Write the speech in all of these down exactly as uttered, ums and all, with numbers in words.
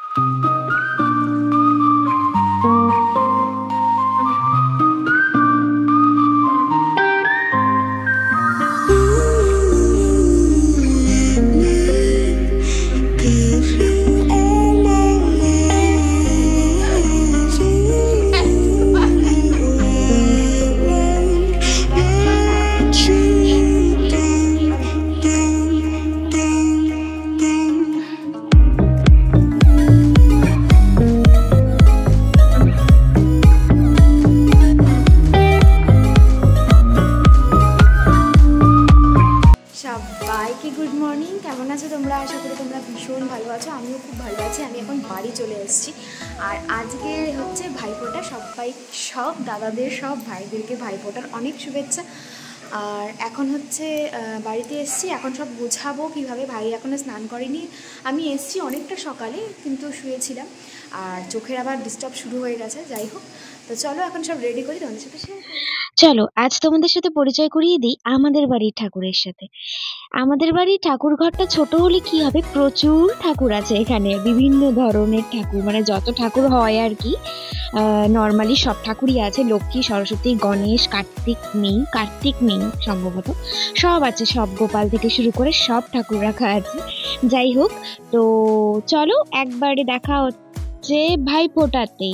সবাইকে good morning. কেমন আছো তোমরা? আশা করি তোমরা ভীষণ ভালো আছো। আমিও খুব ভালো আছি। আমি এখন বাড়ি চলে এসেছি। আর আজকে হচ্ছে ভাইফোঁটা। সবাই সব দাদাদের সব ভাইদেরকে ভাইফোঁটার অনেক শুভেচ্ছা। আর এখন হচ্ছে বাড়িতে এসেছি, এখন সব বোঝাবো কীভাবে। ভাই এখনও স্নান করেনি। আমি এসেছি অনেকটা সকালে, কিন্তু শুয়েছিলাম আর চোখের আবার ডিস্টার্ব শুরু হয়ে গেছে। যাই হোক, তো চলো এখন সব রেডি করি, তোমাদের সাথে শেয়ার করি। চলো আজ তোমাদের সাথে পরিচয় করিয়ে দিই আমাদের বাড়ির ঠাকুরের সাথে। আমাদের বাড়ির ঠাকুর ঘরটা ছোট হলে কি হবে, প্রচুর ঠাকুর আছে এখানে, বিভিন্ন ধরনের ঠাকুর, মানে যত ঠাকুর হয় আর কি। নর্মালি সব ঠাকুরই আছে, লক্ষ্মী, সরস্বতী, গণেশ, কার্তিক নেই, কার্তিক নেই সম্ভবত, সব আছে, সব গোপাল থেকে শুরু করে সব ঠাকুর রাখা আছে। যাই হোক, তো চলো একবারে দেখা হচ্ছে ভাইফোঁটাতে।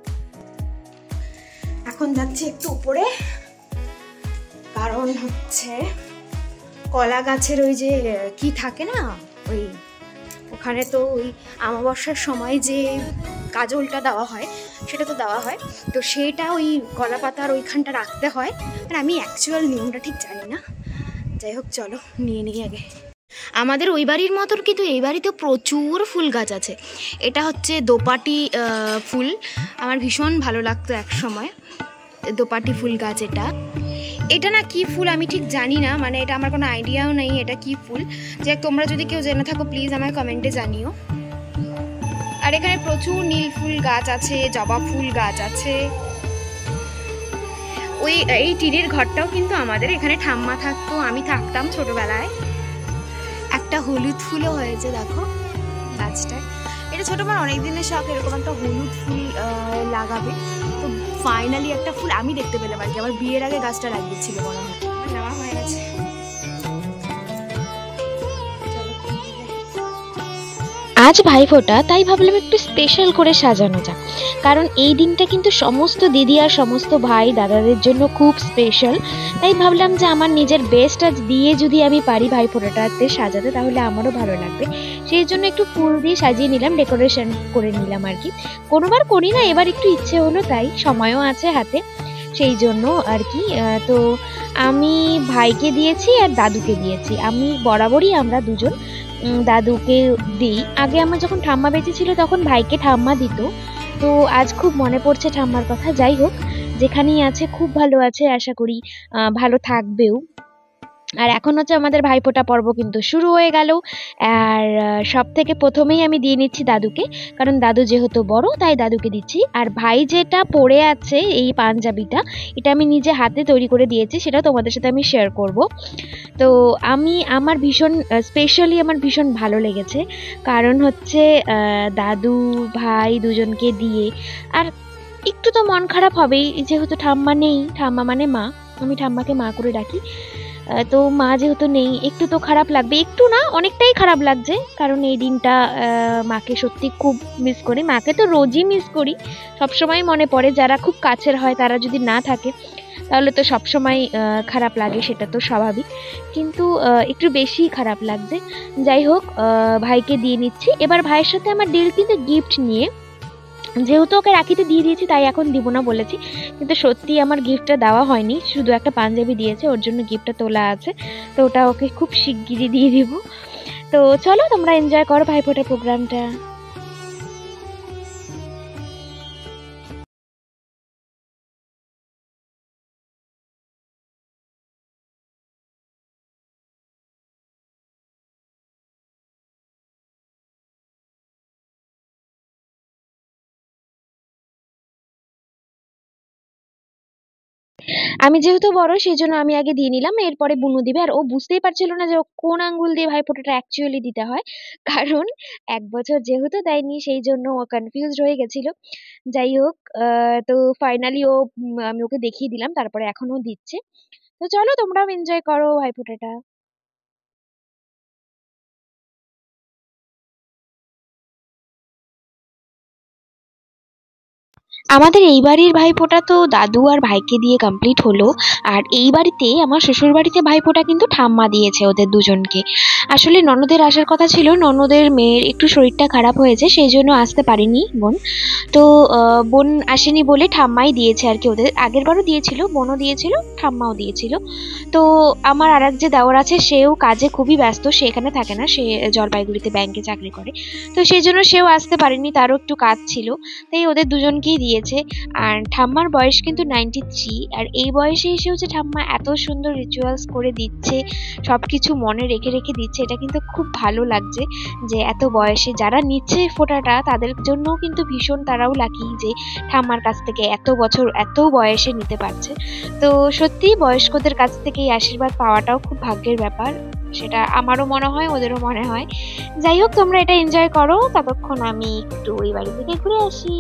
এখন যাচ্ছি একটু উপরে, কারণ হচ্ছে কলা গাছের ওই যে কি থাকে না, ওই ওখানে তো ওই অমাবস্যার সময় যে কাজলটা দেওয়া হয় সেটা তো দেওয়া হয়, তো সেটা ওই কলা পাতার ওইখানটা রাখতে হয়। আর আমি অ্যাকচুয়াল নিয়মটা ঠিক জানি না। যাই হোক চলো নিয়ে নিই আগে। আমাদের ওই বাড়ির মতন কিন্তু এই বাড়িতে প্রচুর ফুল গাছ আছে। এটা হচ্ছে দোপাটি ফুল, আমার ভীষণ ভালো লাগতো এক সময়। দোপাটি ফুল গাছ এটা এটা না কি ফুল আমি ঠিক জানি না, মানে এটা আমার কোনো আইডিয়াও নেই এটা কি ফুল। যে তোমরা যদি কেউ জেনে থাকো প্লিজ আমায় কমেন্টে জানিও। আর এখানে প্রচুর নীল ফুল গাছ আছে, জবা ফুল গাছ আছে। ওই এই টিনের ঘরটাও কিন্তু আমাদের, এখানে ঠাম্মা থাকতো, আমি থাকতাম ছোটবেলায়। একটা হলুদ ফুলও হয়েছে দেখো গাছটায়। এটা ছোটো আমার অনেক দিনের শখ, এরকম একটা হলুদ ফুল লাগাবে। তো ফাইনালি একটা ফুল আমি দেখতে পেলাম আর কি। আমার বিয়ের আগে গাছটা লাগিয়েছিল মনে হয়, নেওয়া হয়ে গেছে। আজ ভাইফোঁটা, তাই ভাবলাম একটু স্পেশাল করে সাজানো যাক, কারণ এই দিনটা কিন্তু সমস্ত দিদি আর সমস্ত ভাই দাদাদের জন্য খুব স্পেশাল। তাই ভাবলাম যে আমার নিজের বেস্ট আজ দিয়ে যদি আমি পারি ভাইফোঁটাটাতে সাজাতে, তাহলে আমারও ভালো লাগবে। সেই জন্য একটু ফুল দিয়ে সাজিয়ে নিলাম, ডেকোরেশন করে নিলাম আর কি। কোনোবার করি না, এবার একটু ইচ্ছে হলো, তাই সময়ও আছে হাতে, সেই জন্য আর কি। তো আমি ভাইকে দিয়েছি আর দাদুকে দিয়েছি। আমি বরাবরই আমরা দুজন দাদুকে দিই। আগে আমার যখন ঠাম্মা বেঁচে ছিল তখন ভাইকে ঠাম্মা দিত, তো আজ খুব মনে পড়ছে ঠাম্মার কথা। যাই হোক, যেখানেই আছে খুব ভালো আছে, আশা করি ভালো থাকবেও। আর এখন হচ্ছে আমাদের ভাইফোঁটা পর্ব কিন্তু শুরু হয়ে গেল। আর সব থেকে প্রথমেই আমি দিয়ে নিচ্ছি দাদুকে, কারণ দাদু যেহেতু বড় তাই দাদুকে দিচ্ছি। আর ভাই যেটা পরে আছে এই পাঞ্জাবিটা, এটা আমি নিজে হাতে তৈরি করে দিয়েছি, সেটা তোমাদের সাথে আমি শেয়ার করব। তো আমি আমার ভীষণ স্পেশালি আমার ভীষণ ভালো লেগেছে, কারণ হচ্ছে দাদু ভাই দুজনকে দিয়ে। আর একটু তো মন খারাপ হবেই, যেহেতু ঠাম্মা নেই, ঠাম্মা মানে মা, আমি ঠাম্মাকে মা করে ডাকি। তো মা যেহেতু নেই একটু তো খারাপ লাগবে, একটু না অনেকটাই খারাপ লাগছে, কারণ এই দিনটা মাকে সত্যি খুব মিস করি। মাকে তো রোজই মিস করি, সবসময় মনে পড়ে। যারা খুব কাছের হয় তারা যদি না থাকে তাহলে তো সবসময় খারাপ লাগে, সেটা তো স্বাভাবিক, কিন্তু একটু বেশি খারাপ লাগছে। যাই হোক, ভাইকে দিয়ে নিচ্ছি। এবার ভাইয়ের সাথে আমার ডিল কিন্তু গিফট নিয়ে, যেহেতু ওকে রাখিতে দিয়ে দিয়েছি তাই এখন দিব না বলেছি, কিন্তু সত্যি আমার গিফটটা দেওয়া হয়নি, শুধু একটা পাঞ্জাবি দিয়েছে, ওর জন্য গিফটটা তোলা আছে, তো ওটা ওকে খুব শিগগিরই দিয়ে দিব। তো চলো তোমরা এনজয় করো ভাইফোঁটা প্রোগ্রামটা। আমি যেহেতু বড় সেই জন্য আমি আগে দিয়ে নিলাম, এরপরে বুনু দিবে। আর ও বুঝতেই পারছিল না যে ও কোন আঙ্গুল দিয়ে ভাইফোঁটাটা অ্যাকচুয়ালি দিতে হয়, কারণ এক বছর যেহেতু দেয়নি সেই জন্য ও কনফিউজড হয়ে গেছিল। যাই হোক, আহ, তো ফাইনালি ও উম, আমি ওকে দেখিয়ে দিলাম, তারপরে এখন ও দিচ্ছে। তো চলো তোমরাও এনজয় করো ভাইফোঁটাটা। আমাদের এই বাড়ির ভাইফোঁটা তো দাদু আর ভাইকে দিয়ে কমপ্লিট হলো। আর এই বাড়িতে আমার শ্বশুর বাড়িতে ভাইফোঁটা কিন্তু ঠাম্মা দিয়েছে ওদের দুজনকে। আসলে ননদের আসার কথা ছিল, ননদের মেয়ের একটু শরীরটা খারাপ হয়েছে সেই জন্য আসতে পারেনি বোন। তো আহ, বোন আসেনি বলে ঠাম্মাই দিয়েছে আর কি, ওদের আগের বারও দিয়েছিল, বোনও দিয়েছিল, ঠাম্মাও দিয়েছিল। তো আমার আর এক যে দেওর আছে সেও কাজে খুবই ব্যস্ত, সে এখানে থাকে না, সে জলপাইগুড়িতে ব্যাংকে চাকরি করে। তো সেই জন্য সেও আসতে পারেনি, তারও একটু কাজ ছিল, তাই ওদের দুজনকেই দিয়েছে। আর ঠাম্মার বয়স কিন্তু নাইনটি থ্রি, আর এই বয়সে এসেও যে ঠাম্মা এত সুন্দর রিচুয়ালস করে দিচ্ছে, সবকিছু মনে রেখে রেখে দিচ্ছে, এটা কিন্তু খুব ভালো লাগছে। যে এত বয়সে যারা নিচ্ছে ফোঁটাটা তাদের জন্যও কিন্তু ভীষণ তারাও লাকি যে ঠাম্মার কাছ থেকে এত বছর এত বয়সে নিতে পারছে। তো সত্যি বয়স্কদের কাছ থেকে এই আশীর্বাদ পাওয়াটাও খুব ভাগ্যের ব্যাপার, সেটা আমারও মনে হয়, ওদেরও মনে হয়। যাই হোক, তোমরা এটা এনজয় করো, ততক্ষণ আমি একটু ওই বাড়ি থেকে ঘুরে আসি।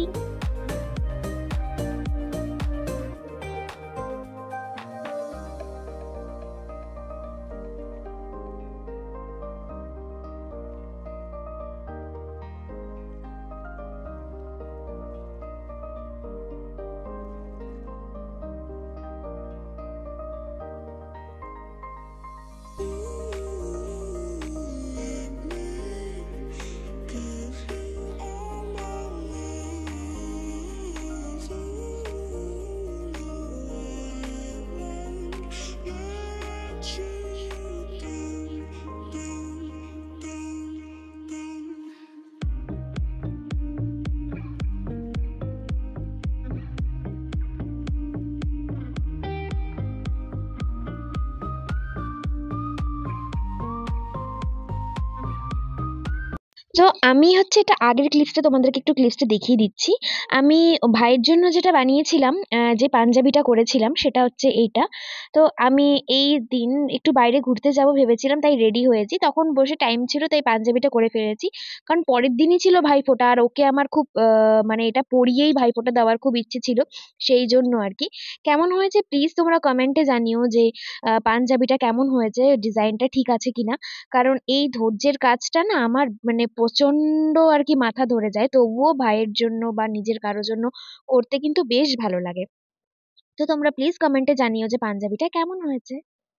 তো আমি হচ্ছে এটা আগের ক্লিপসটা তোমাদেরকে একটু ক্লিপসটা দেখিয়ে দিচ্ছি। আমি ভাইয়ের জন্য যেটা বানিয়েছিলাম, আহ, যে পাঞ্জাবিটা করেছিলাম সেটা হচ্ছে এইটা। তো আমি এই দিন একটু বাইরে ঘুরতে যাব ভেবেছিলাম, তাই রেডি হয়েছি, তখন বসে টাইম ছিল তাই পাঞ্জাবিটা করে ফেলেছি। কারণ পরের দিনই ছিল ভাইফোঁটা, আর ওকে আমার খুব আহ, মানে এটা পরিয়েই ভাইফোঁটা দেওয়ার খুব ইচ্ছে ছিল, সেই জন্য আর কি। কেমন হয়েছে প্লিজ তোমরা কমেন্টে জানিও যে আহ, পাঞ্জাবিটা কেমন হয়েছে, ডিজাইনটা ঠিক আছে কিনা। কারণ এই ধৈর্যের কাজটা না আমার মানে প্রচন্ড আর কি মাথা ধরে যায়, তবুও ভাইয়ের জন্য বা নিজের কারোর জন্য করতে কিন্তু বেশ ভালো লাগে। তো তোমরা প্লিজ কমেন্টে জানিও যে পাঞ্জাবিটা কেমন হয়েছে।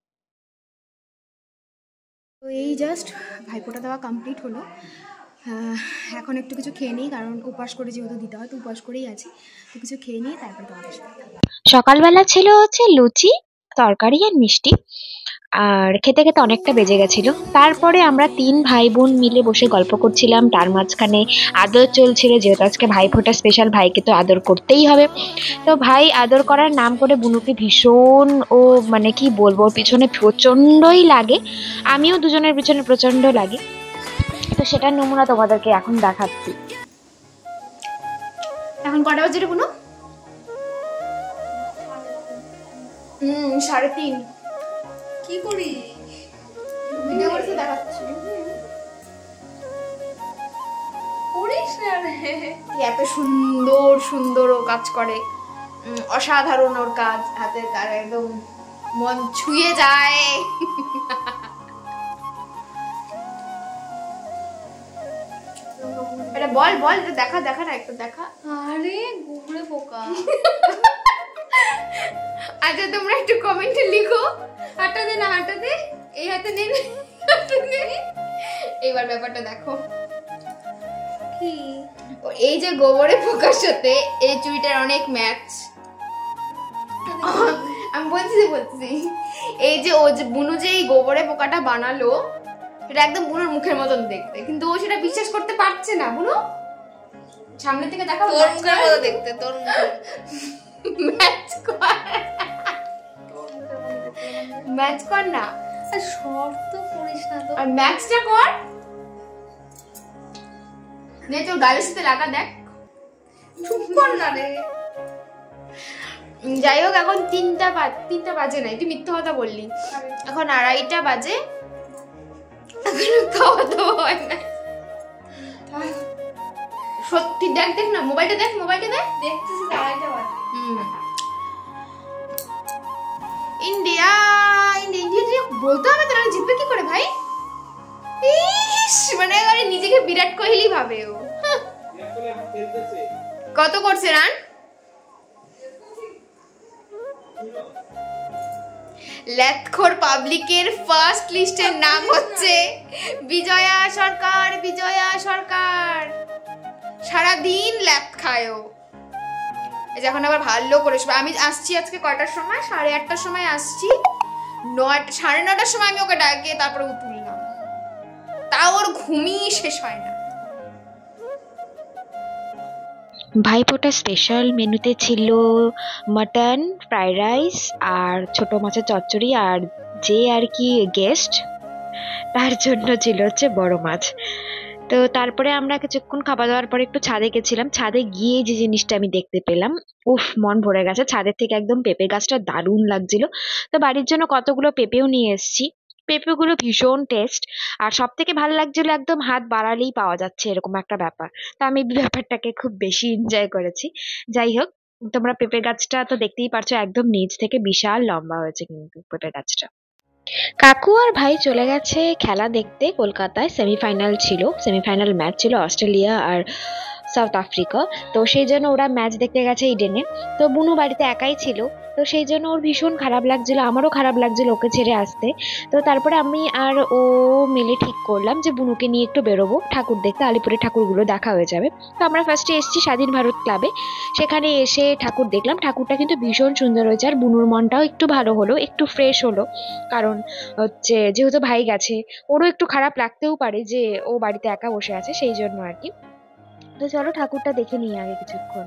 তো এই জাস্ট ভাইফোঁটা দেওয়া কমপ্লিট হলো। আহ, এখন একটু কিছু খেয়ে নিই, কারণ উপাস করে যেহেতু দিতে হয় তো উপাস করেই আছি, তো কিছু খেয়ে নিই তারপর তোমাদের সাথে। সকালবেলা ছিল হচ্ছে লুচি, তরকারি আর মিষ্টি। আর খেতে খেতে অনেকটা বেজে গেছিল। তারপরে আমরা তিন ভাই বোন মিলে বসে গল্প করছিলাম, তার মাঝখানে আদর চলছিল, যেহেতু আজকে ভাইফোঁটা স্পেশাল, ভাইকে তো আদর করতেই হবে। তো ভাই আদর করার নাম করে বুনুকে ভীষণ, ও মানে কি বলবো, ওর পিছনে প্রচন্ডই লাগে, আমিও দুজনের পিছনে প্রচন্ড লাগে। তো সেটার নমুনা তোমাদেরকে এখন দেখাচ্ছি। এখন কটা বাজে রে কোনো? হুম, সাড়ে তিন। কি করি ভিডিও করতে দেখাচ্ছি, করিস না রে। এত সুন্দর সুন্দর ও কাজ করে, অসাধারণ ওর কাজ, হাতের কাজ একদম মন ছুঁয়ে যায়। এটা বল বল, এটা দেখা দেখা না একটু দেখা। আরে গুবড়ে পোকা। আচ্ছা তোমরা একটু কমেন্টে লিখো, হাঁটা দে না হাঁটা দে, এই হাতে নে, এইবার ব্যাপারটা দেখো কি, এই যে গোবরে পোকার সাথে এই চুড়িটার অনেক ম্যাচ। আমি বলছি বলছি এই যে ও যে বুনু যে এই গোবরে পোকাটা বানালো, সেটা একদম বুনুর মুখের মতন দেখতে, কিন্তু ও সেটা বিশ্বাস করতে পারছে না। বুনু সামনে থেকে দেখা, তোর মুখের মতো দেখতে, তোর ম্যাচ কর, ম্যাচ কর না, শর্ত করিস না তো, আর ম্যাচটা কর, নে তোর গালের সাথে লাগা, দেখ, চুপ কর না রে। যাই হোক এখন তিনটা তিনটা বাজে নাই, তুই মিথ্যা কথা বললি, এখন আড়াইটা বাজে, এখন খাওয়া দাওয়া হয় না। সত্যি দেখ দেখ না, মোবাইলটা দেখ, মোবাইলটা দেখ, দেখতেছিস আড়াইটা বাজে। হুম ইন্ডিয়া ইন্ডিয়া ইন্ডিয়া বলতে হবে তো, জিতবে কি করে ভাই? ইস মানে আরে নিজেকে বিরাট কোহলি ভাবে ও। কত করছে রান? ল্যাথখোর পাবলিকের ফার্স্ট লিস্টের নাম হচ্ছে বিজয়া সরকার। বিজয়া সরকার সারাদিন ল্যাথ খায় ও। এখন আবার ভালো করে আমি আসছি আজকে কয়টার সময়, সাড়ে আটটার সময় আসছি, নয়টা সাড়ে নটার সময় আমি ওকে ডাকিয়ে তারপরে তুললাম, তা ওর ঘুমিয়ে শেষ হয় না। ভাইফোঁটা স্পেশাল মেনুতে ছিল মাটন, ফ্রাইড রাইস আর ছোট মাছের চচ্চড়ি, আর যে আর কি গেস্ট তার জন্য ছিল হচ্ছে বড় মাছ। তো তারপরে আমরা কিছুক্ষণ খাওয়া দাওয়ার পরে একটু ছাদে গেছিলাম। ছাদে গিয়ে যে জিনিসটা আমি দেখতে পেলাম, উফ মন ভরে গেছে। ছাদের থেকে একদম পেঁপে গাছটা দারুণ লাগছিল। তো বাড়ির জন্য কতগুলো পেঁপেও নিয়ে এসেছি। পেঁপেগুলো ভীষণ টেস্ট, আর সব থেকে ভালো লাগছিল একদম হাত বাড়ালেই পাওয়া যাচ্ছে এরকম একটা ব্যাপার। তো আমি ব্যাপারটাকে খুব বেশি এনজয় করেছি। যাই হোক, তোমরা পেঁপে গাছটা তো দেখতেই পারছো, একদম নিচ থেকে বিশাল লম্বা হয়েছে কিন্তু পেঁপে গাছটা। কাকু আর ভাই চলে গেছে খেলা দেখতে কলকাতায়। সেমিফাইনাল ছিল, সেমিফাইনাল ম্যাচ ছিল অস্ট্রেলিয়া আর সাউথ আফ্রিকা। তো সেই জন্য ওরা ম্যাচ দেখতে গেছে ইডেনে। তো বুনু বাড়িতে একাই ছিল, তো সেই জন্য ওর ভীষণ খারাপ লাগছিল, আমারও খারাপ লাগছিল ওকে ছেড়ে আসতে। তো তারপরে আমি আর ও মিলে ঠিক করলাম যে বুনুকে নিয়ে একটু বেরোবো ঠাকুর দেখতে, আলিপুরের ঠাকুরগুলো দেখা হয়ে যাবে। তো আমরা ফার্স্টে এসেছি স্বাধীন ভারত ক্লাবে, সেখানে এসে ঠাকুর দেখলাম। ঠাকুরটা কিন্তু ভীষণ সুন্দর হয়েছে, আর বুনুর মনটাও একটু ভালো হলো, একটু ফ্রেশ হলো। কারণ হচ্ছে যেহেতু ভাই গেছে, ওরও একটু খারাপ লাগতেও পারে যে ও বাড়িতে একা বসে আছে, সেই জন্য আর কি। তো চলো ঠাকুরটা দেখে নিই আগে কিছুক্ষণ।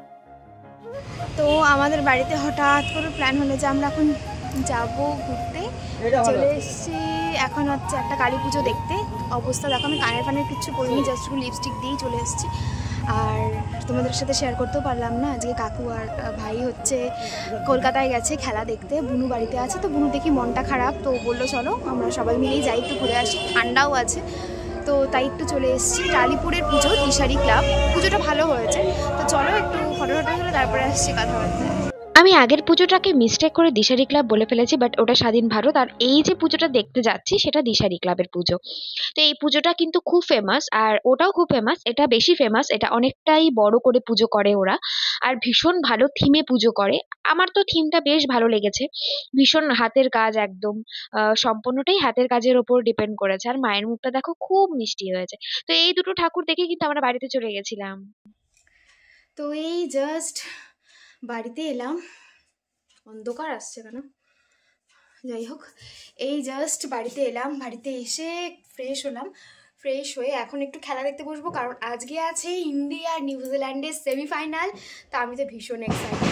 তো আমাদের বাড়িতে হঠাৎ করে প্ল্যান হলো যে আমরা এখন যাব ঘুরতে। চলে এসেছি এখন হচ্ছে একটা কালী পুজো দেখতে। অবস্থা দেখো, আমি কানের ফানের কিচ্ছু পরিনি, জাস্ট একটু লিপস্টিক দিয়েই চলে এসেছি। আর তোমাদের সাথে শেয়ার করতেও পারলাম না, আজকে কাকু আর ভাই হচ্ছে কলকাতায় গেছে খেলা দেখতে, বুনু বাড়িতে আছে। তো বুনু দেখি মনটা খারাপ, তো বললো চলো আমরা সবাই মিলেই যাই, একটু ঘুরে আসি, ঠান্ডাও আছে। তো তাই একটু চলে এসেছি। আলিপুরের পুজো দিশারি ক্লাব, পুজোটা ভালো হয়েছে। তো চলো একটু ফটো ফটো হলে তারপরে আসছি কথাবার্তা। আমি আগের পুজোটাকে মিস্টেক করে দিশারি ক্লাব বলে ফেলেছি, বাট ওটা স্বাধীন ভারত। আর এই যে পুজোটা দেখতে যাচ্ছি সেটা দিশারি ক্লাবের পুজো। তো এই পুজোটা কিন্তু খুব ফেমাস, আর ওটাও খুব ফেমাস, এটা বেশি ফেমাস। এটা অনেকটাই বড় করে পুজো করে ওরা, আর ভীষণ ভালো থিমে পুজো করে। আমার তো থিমটা বেশ ভালো লেগেছে, ভীষণ হাতের কাজ, একদম আহ সম্পূর্ণটাই হাতের কাজের ওপর ডিপেন্ড করেছে। আর মায়ের মুখটা দেখো খুব মিষ্টি হয়েছে। তো এই দুটো ঠাকুর দেখে কিন্তু আমরা বাড়িতে চলে গেছিলাম। তো এই জাস্ট বাড়িতে এলাম, অন্ধকার আসছে কেন, যাই হোক এই জাস্ট বাড়িতে এলাম। বাড়িতে এসে ফ্রেশ হলাম, ফ্রেশ হয়ে এখন একটু খেলা দেখতে বসবো, কারণ আজকে আছে ইন্ডিয়া আর নিউজিল্যান্ডের সেমিফাইনাল। তা আমি তো ভীষণ এক্সাইটেড।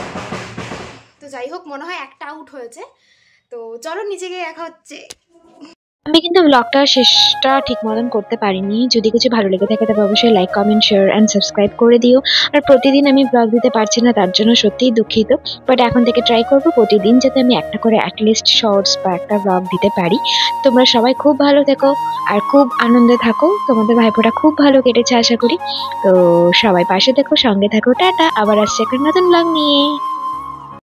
তো যাই হোক, মনে হয় একটা আউট হয়েছে। তো চলো নিচে গিয়ে দেখা হচ্ছে। আমি কিন্তু ব্লগটা শেষটা ঠিক মতন করতে পারিনি। যদি কিছু ভালো লেগে থাকে তবে অবশ্যই like, comment, share and subscribe করে দিও। আর প্রতিদিন আমি ব্লগ দিতে পারছি না, তার জন্য সত্যিই দুঃখিত। বাট এখন থেকে ট্রাই করবো প্রতিদিন যাতে আমি একটা করে অ্যাটলিস্ট শর্টস বা একটা ব্লগ দিতে পারি। তোমরা সবাই খুব ভালো থেকো আর খুব আনন্দে থাকো। তোমাদের ভাইফোঁটা খুব ভালো কেটেছে আশা করি। তো সবাই পাশে থেকো, সঙ্গে থাকো। টাটা, আবার আসছে একটা নতুন ব্লগ নিয়ে।